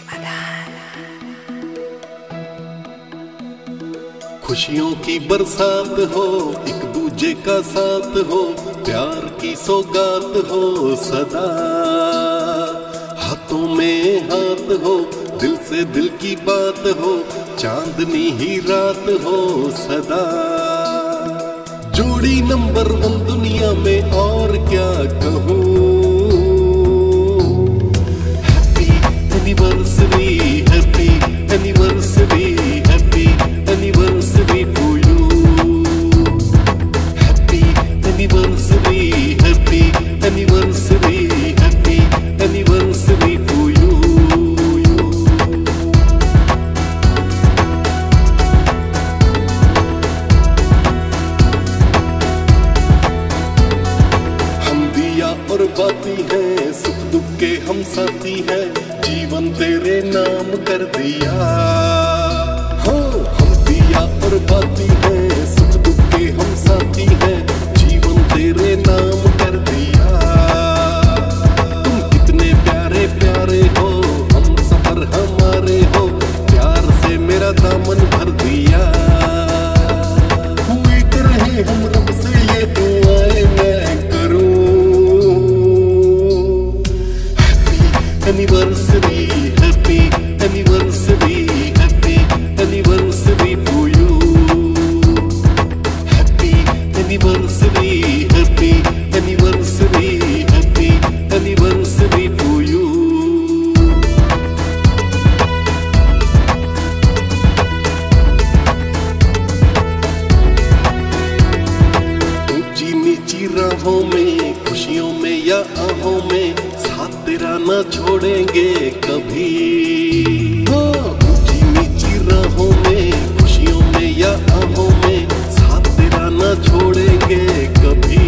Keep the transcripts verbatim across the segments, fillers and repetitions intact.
खुशियों की बरसात हो, एक दूजे का साथ हो, प्यार की सौगात हो सदा। हाथों में हाथ हो, दिल से दिल की बात हो, चांदनी ही रात हो सदा। जोड़ी नंबर वन दुनिया में और क्या कहूँ। Happy anniversary, happy anniversary, happy anniversary to you. Happy anniversary, happy anniversary, happy anniversary to you. हम दिया और बाती हैं, सुख दुख के हम साथी हैं, जीवन तेरे नाम कर दिया। और बाती है, सुख दुख के हम साथी हैं, जीवन तेरे नाम कर दिया। तुम कितने प्यारे प्यारे हो, हम सफर हमारे हो, प्यार से मेरा दामन भर दिया। उम्मीद रहे हम रब से ये दुआएं मैं करूं। Happy anniversary, happy anniversary, happy anniversary to you. Anniversary, happy anniversary, happy anniversary to you. ऊंची नीची राहों में, खुशियों में या आहों में, साथ तेरा ना छोड़ेंगे कभी। ऊंची नीची राहों में, खुशियों में या आहों में, ना छोड़ेंगे कभी।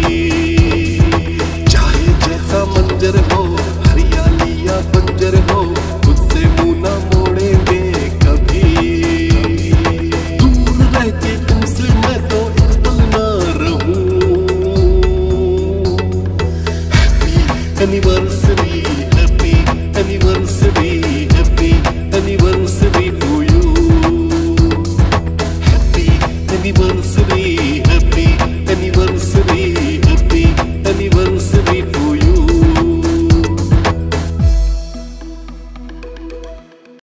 चाहे जैसा मंजर हो, हरियाली या बंजर हो, उससे मुंह ना मोड़ेंगे कभी। दूर रह के तुमसे मैं तो एक पल ना रहूं। Happy anniversary, happy anniversary, happy anniversary to you. Happy anniversary.